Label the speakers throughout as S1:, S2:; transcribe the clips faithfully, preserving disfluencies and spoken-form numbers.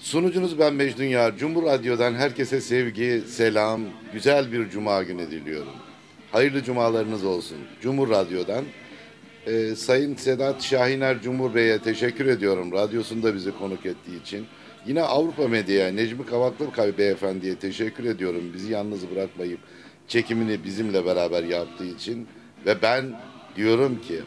S1: Sunucunuz ben Mecnun Yar. Cumhur Radyo'dan herkese sevgi, selam, güzel bir cuma günü diliyorum. Hayırlı cumalarınız olsun. Cumhur Radyo'dan e, Sayın Sedat Şahiner Cumhur Bey'e teşekkür ediyorum. Radyosunda bizi konuk ettiği için. Yine Avrupa Medya'ya Necmi Kavaklıkay Beyefendi'ye teşekkür ediyorum. Bizi yalnız bırakmayıp çekimini bizimle beraber yaptığı için. Ve ben diyorum ki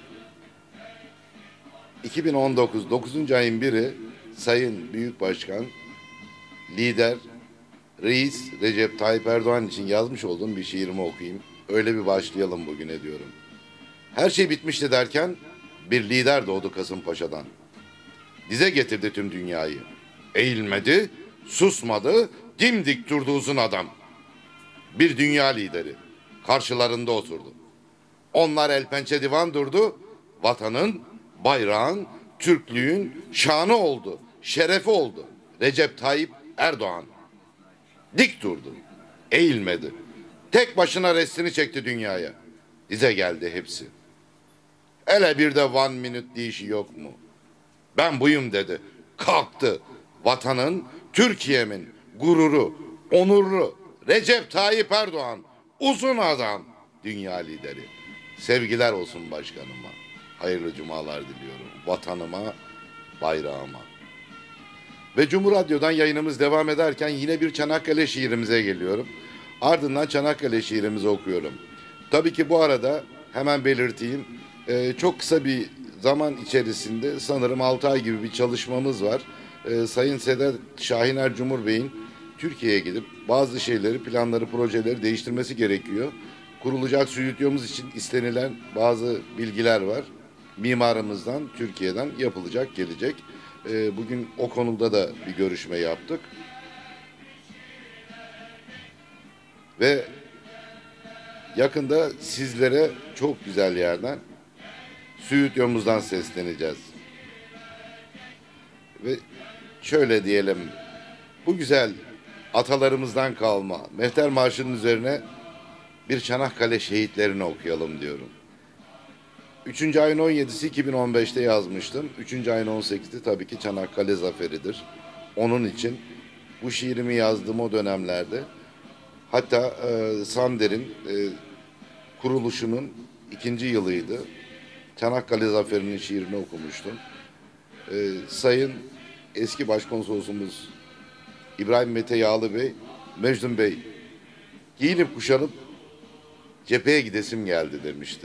S1: iki bin on dokuz dokuzuncu ayın biri Sayın Büyük Başkan, lider, reis Recep Tayyip Erdoğan için yazmış olduğum bir şiirimi okuyayım. Öyle bir başlayalım bugüne diyorum. Her şey bitmişti derken bir lider doğdu Kasımpaşa'dan. Dize getirdi tüm dünyayı. Eğilmedi, susmadı, dimdik durdu uzun adam. Bir dünya lideri karşılarında oturdu. Onlar el pençe divan durdu. Vatanın, bayrağın, Türklüğün şanı oldu, şerefi oldu. Recep Tayyip Erdoğan. Dik durdu, eğilmedi. Tek başına restini çekti dünyaya. Dize geldi hepsi. Hele bir de one minute deyişi yok mu? Ben buyum dedi. Kalktı. Vatanın, Türkiye'min gururu, onurlu Recep Tayyip Erdoğan. Uzun adam, dünya lideri. Sevgiler olsun başkanıma. Hayırlı cumalar diliyorum. Vatanıma, bayrağıma. Ve Cumhur Radyo'dan yayınımız devam ederken yine bir Çanakkale şiirimize geliyorum. Ardından Çanakkale şiirimizi okuyorum. Tabii ki bu arada hemen belirteyim. E, çok kısa bir zaman içerisinde sanırım altı ay gibi bir çalışmamız var. E, Sayın Sedat Şahiner Cumhur Bey'in Türkiye'ye gidip bazı şeyleri, planları, projeleri değiştirmesi gerekiyor. Kurulacak stüdyomuz için istenilen bazı bilgiler var. Mimarımızdan, Türkiye'den yapılacak, gelecek. E, bugün o konuda da bir görüşme yaptık. Ve yakında sizlere çok güzel yerden, stüdyomuzdan sesleneceğiz. Ve şöyle diyelim, bu güzel atalarımızdan kalma Mehter Marşı'nın üzerine bir Çanakkale şehitlerini okuyalım diyorum. Üçüncü ayın on yedisi iki bin on beşte yazmıştım. Üçüncü ayın on sekizi tabii ki Çanakkale zaferidir. Onun için bu şiirimi yazdığım o dönemlerde, hatta e, Sander'in e, kuruluşunun ikinci yılıydı. Çanakkale zaferinin şiirini okumuştum. E, Sayın eski başkonsolosumuz İbrahim Mete Yağlı Bey, Mecnun Bey, giyinip kuşanıp cepheye gidesim geldi demişti.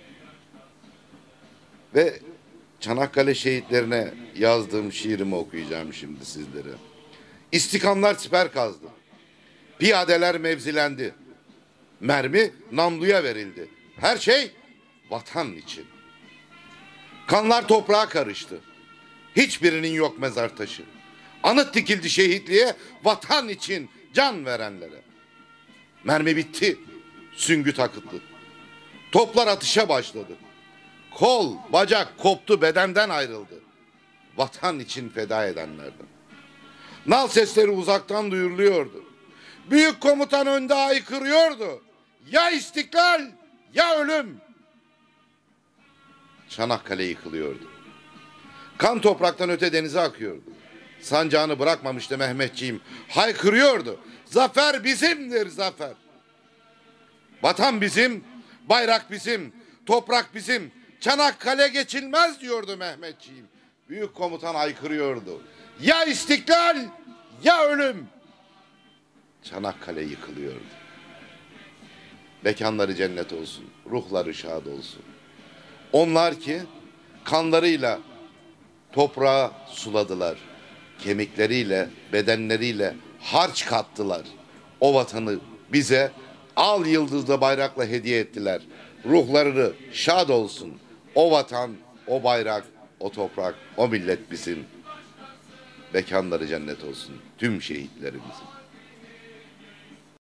S1: Ve Çanakkale şehitlerine yazdığım şiirimi okuyacağım şimdi sizlere. İstikamlar siper kazdı. Piyadeler mevzilendi. Mermi namluya verildi. Her şey vatan için. Kanlar toprağa karıştı. Hiçbirinin yok mezar taşı. Anıt dikildi şehitliğe, vatan için can verenlere. Mermi bitti. Süngü takıldı. Toplar atışa başladı. Kol, bacak koptu, bedenden ayrıldı. Vatan için feda edenlerden. Nal sesleri uzaktan duyuruluyordu. Büyük komutan önde haykırıyordu. Ya istiklal, ya ölüm. Çanakkale yıkılıyordu. Kan topraktan öte denize akıyordu. Sancağını bırakmamıştı Mehmetçiğim. Haykırıyordu. Zafer bizimdir zafer. Vatan bizim, bayrak bizim, toprak bizim. Çanakkale geçilmez diyordu Mehmetçiğim. Büyük komutan haykırıyordu. Ya istiklal, ya ölüm. Çanakkale yıkılıyordu. Mekanları cennet olsun, ruhları şad olsun. Onlar ki kanlarıyla toprağa suladılar. Kemikleriyle, bedenleriyle harç kattılar. O vatanı bize al yıldızlı bayrakla hediye ettiler. Ruhları şad olsun. O vatan, o bayrak, o toprak, o millet bizim. Mekanları cennet olsun tüm şehitlerimizin.